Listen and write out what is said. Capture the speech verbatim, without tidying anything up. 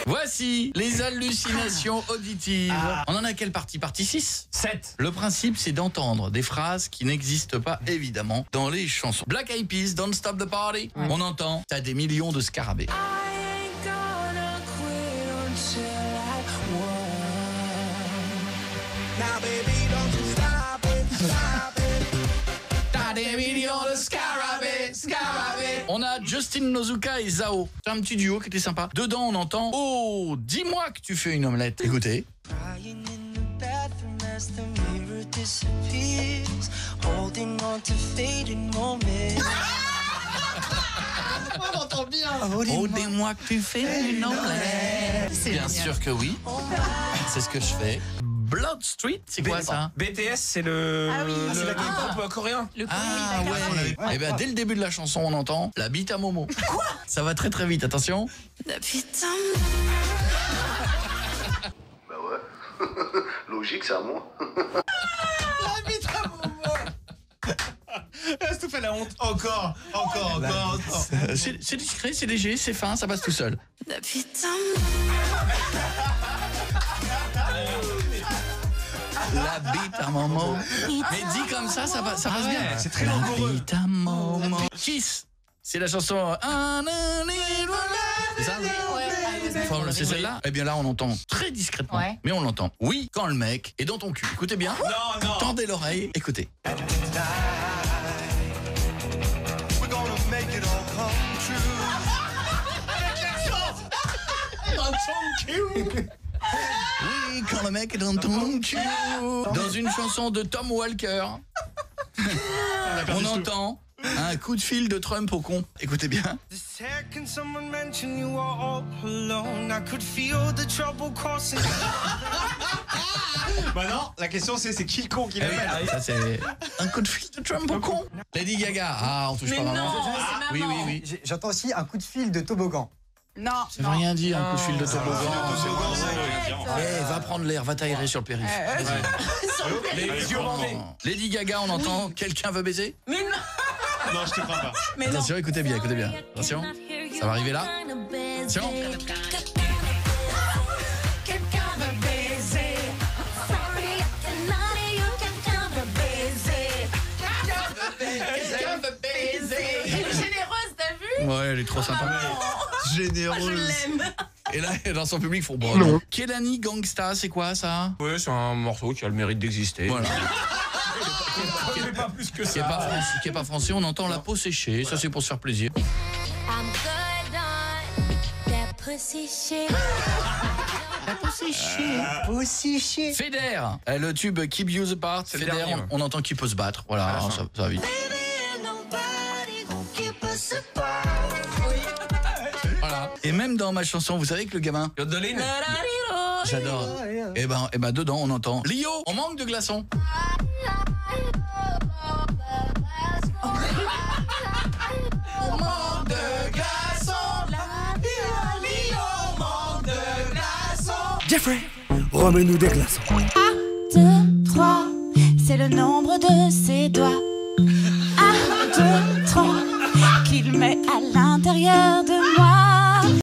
Voici les hallucinations auditives. Ah. On en a quelle partie? Partie six? sept. Le principe, c'est d'entendre des phrases qui n'existent pas, évidemment, dans les chansons. Black Eyed Peas, Don't Stop the Party. Ouais. On entend, t'as des millions de scarabées. Now baby, don't you stop it, stop it. T'as des millions de scarabées, scarabées. On a Justin Nozuka et Zao. C'est un petit duo qui était sympa. Dedans, on entend « Oh, dis-moi que tu fais une omelette ». Écoutez. On entend bien. Oh, dis-moi que tu fais une omelette. Bien sûr que oui. C'est ce que je fais. Blood Street, c'est quoi ça? B T S, c'est le, ah oui. le, ah, le ah. groupe coréen. Le ah ouais. ouais. Et bien dès le début de la chanson, on entend la bite à Momo. Quoi? Ça va très très vite, attention. La bite à Bah ouais. Logique, c'est à moi. La bite à Momo. Ça te fait la honte. Encore, encore, encore, encore. C'est, c'est discret, c'est léger, c'est fin, ça passe tout seul. La bite à La bite à Momo. Mais dit comme ça, ça, va, ça passe bien. C'est très langoureux. La bite à Momo. Kiss, c'est la chanson. C'est ça? Enfin, c'est celle-là. Eh bien là, on entend très discrètement, ouais. Mais on l'entend. Oui, quand le mec est dans ton cul. Écoutez bien. Non, non. Tendez l'oreille. Écoutez. Oui, quand le mec est dans ton cul. Dans une chanson de Tom Walker, on entend un coup de fil de Trump au con. Écoutez bien. Bah non, la question c'est c'est qui le con qui l'appelle. Ah oui, ça c'est un coup de fil de Trump au con. Lady Gaga. Ah, on touche mais pas non, maman. c'est oui, oui, oui. J'entends aussi un coup de fil de toboggan. Non. Ça veut rien dire, un coup de fil de toboggan. Eh, Eh, va prendre l'air, va t'aérer sur le périph'. Euh, Les yeux bandés. Lady Gaga, on entend quelqu'un veut baiser? Mais non. Non, je te crois pas. Mais non. Attention, écoutez bien, écoutez bien. Attention, ça va arriver là. Attention. Ouais, elle est trop sympa. Généreuse. Moi, je l'aime. Et là, dans son public, ils font bon. Kelani Gangsta, c'est quoi ça? Ouais, c'est un morceau qui a le mérite d'exister. Voilà. Qui est pas plus que Qui est pas ça. français, qui est pas français, on entend la peau séchée. Ça, c'est pour se faire plaisir. I'm good on that pussy shit. La peau séchée. Peau séchée. Feder, eh, le tube Keep You Apart. C'est le Feder, dernier, on, ouais. on entend qu'il peut se battre. Voilà, ça, ça va vite. Voilà. Et même dans ma chanson, vous savez que le gamin, Yodeline. j'adore. Et ben, et ben dedans, on entend Lio, on manque de glaçons. On manque de glaçons. Lio, manque de glaçons. Jeffrey, remets-nous des glaçons. un, deux, trois, c'est le nombre de ses doigts. un, deux, trois, qu'il met à l'intérieur de